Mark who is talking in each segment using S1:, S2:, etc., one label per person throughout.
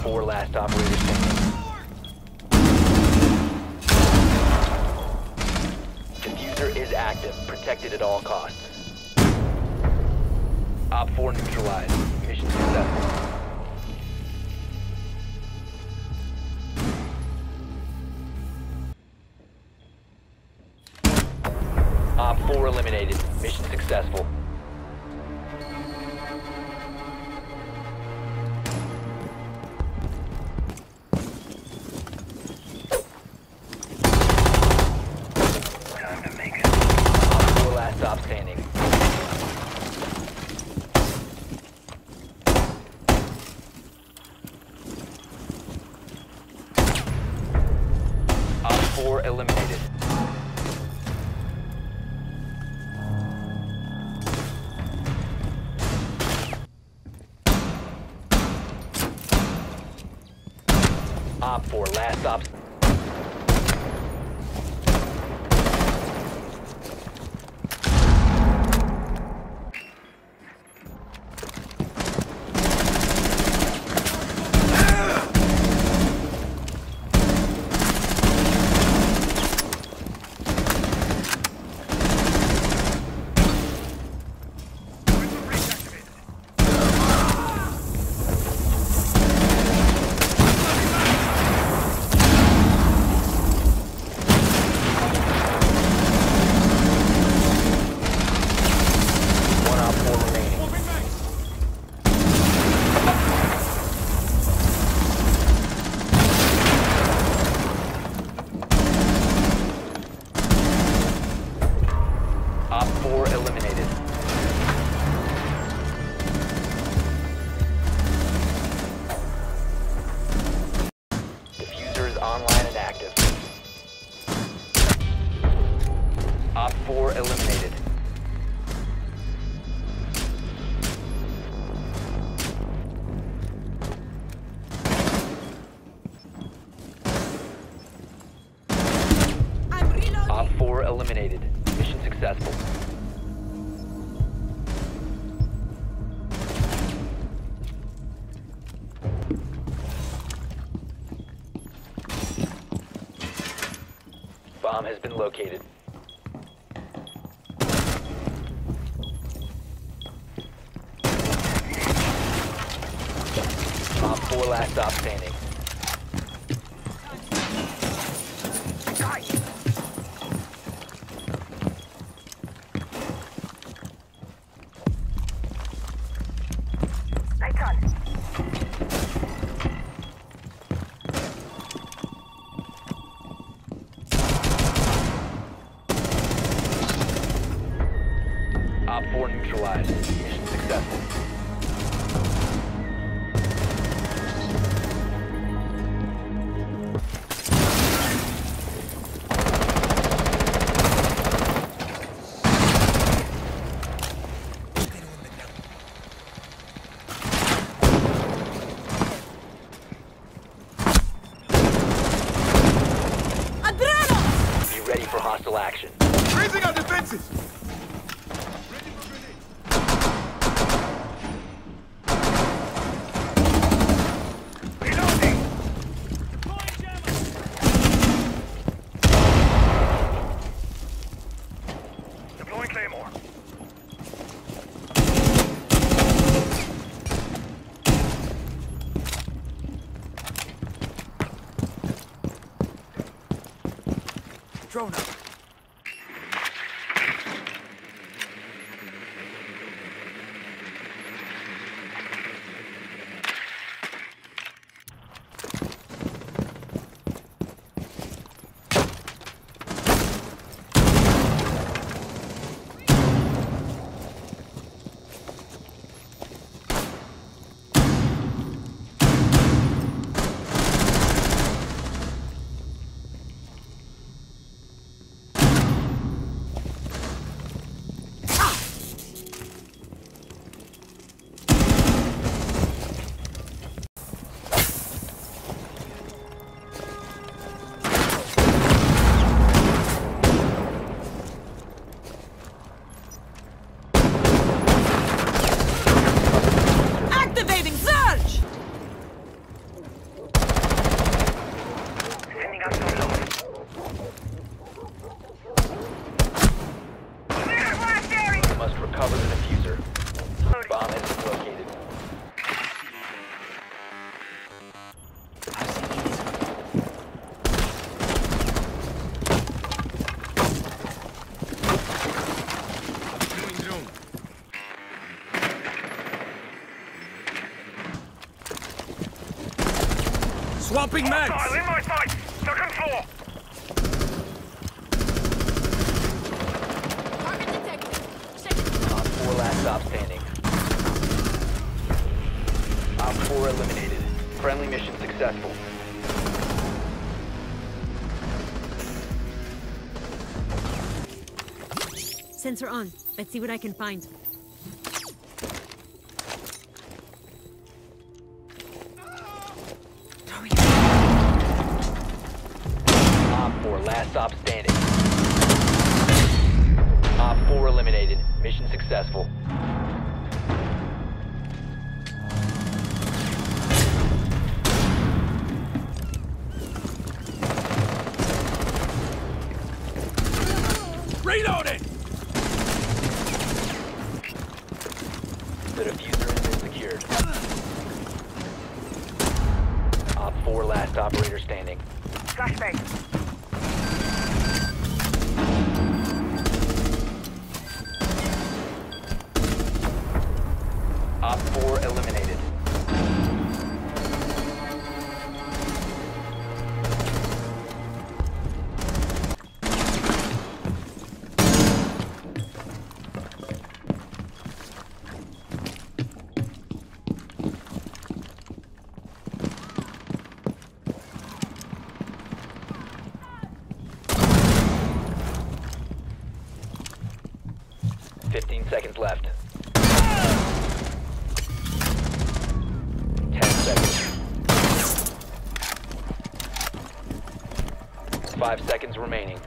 S1: 4 last operators standing. Diffuser is active, protected at all costs. Op 4 neutralized. Mission successful. Op 4 eliminated. Mission successful.
S2: Time to make it.
S1: Op 4 last stop standing. Op 4 eliminated. Op 4 last stop. One Op 4 remaining. Op 4 eliminated. Diffuser is online and active. Op 4 eliminated.
S3: I'm reloading.
S1: Op 4 eliminated. Mission successful. Bomb has been located. Op 4 last stop standing.
S2: Lights on.
S1: Op 4 neutralized. Mission successful.
S3: Adrenaline!
S1: Be ready for hostile action.
S4: Raising our defenses!
S2: Reloading. Deploying Claymore.
S4: Drone up. Swapping mags!
S2: Hostile in my sight! Second floor!
S3: Target detected. Second.
S1: Op 4 last stop standing. Op 4 eliminated. Friendly mission successful.
S3: Sensor on. Let's see what I can find.
S1: Op 4 last stop standing. Op 4 eliminated. Mission successful.
S4: Reloading!
S1: The diffuser has been secured. Op 4 last operator standing.
S2: Flashbang.
S1: Op 4 eliminated. Fifteen seconds left. 10 seconds. 5 seconds remaining.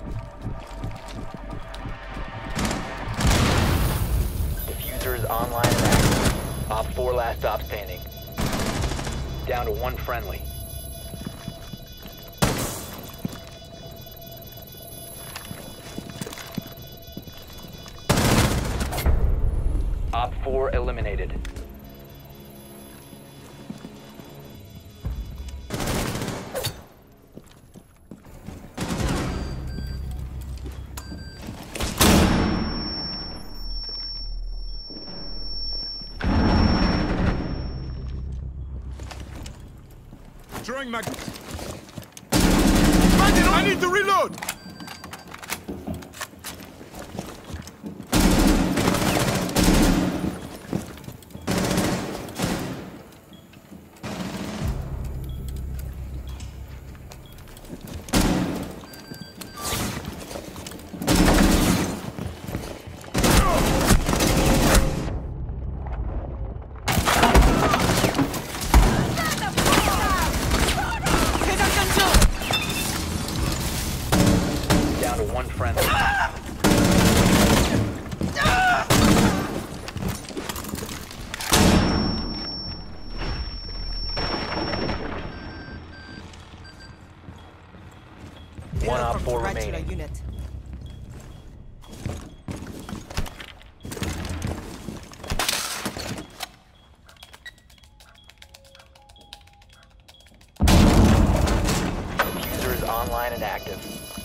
S1: Diffuser is online and active. Op 4 last stop standing. Down to 1 friendly. Op 4 eliminated.
S4: Drawing mag. I need to reload! Down to 1 friendly. One Op 4 remaining.
S5: Unit.
S1: Diffuser is online and active.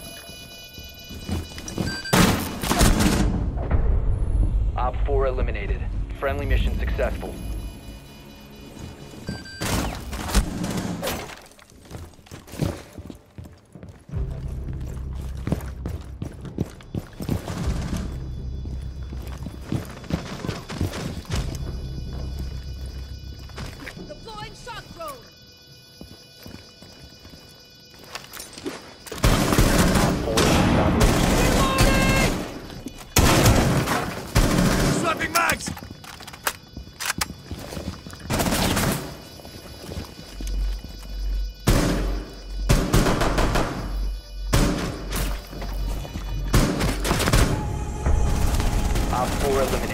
S1: Op 4 eliminated. Friendly mission successful.
S3: Deploying shock drone.
S1: Op 4 last operator.
S4: Swapping mags!
S1: Op 4 eliminated.